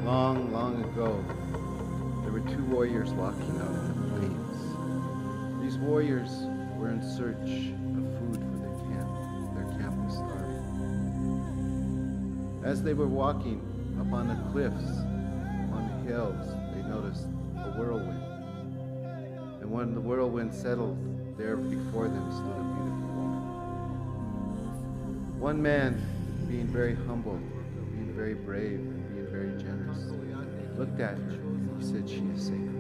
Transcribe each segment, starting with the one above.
Long, long ago, there were two warriors walking out on the plains. These warriors were in search of food for their camp. Their camp was starving. As they were walking up on the cliffs, on the hills, they noticed a whirlwind. And when the whirlwind settled, there before them stood a beautiful woman. One man, being very humble, being very brave, and being very generous, looked at her and he said, "She is sacred."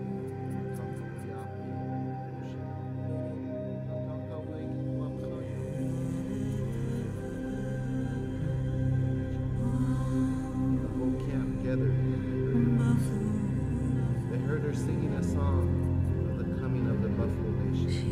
The whole camp gathered and they heard her singing a song of the coming of the Buffalo Nation.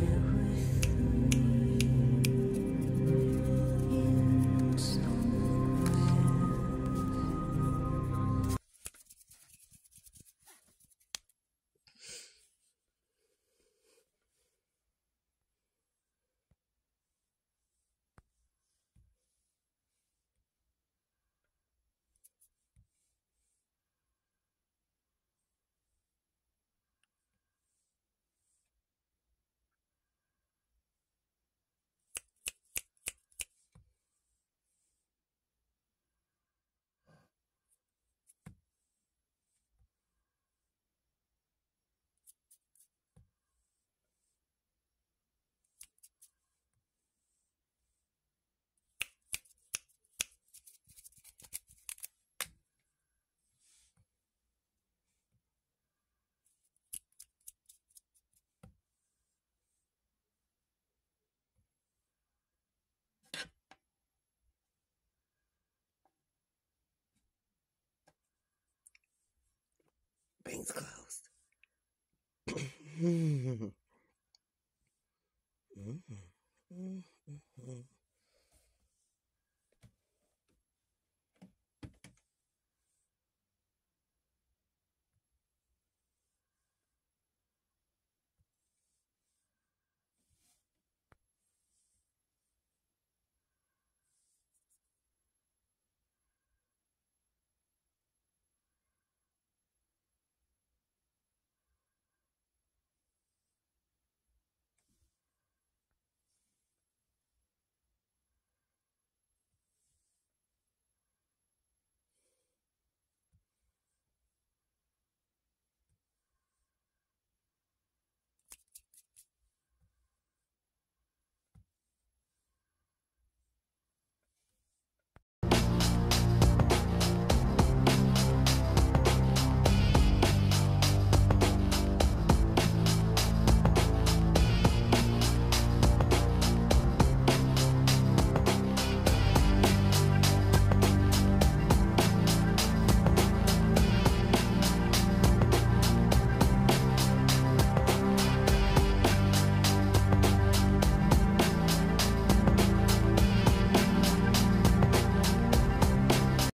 Bank's closed. Mm-hmm. Mm-hmm. Mm-hmm.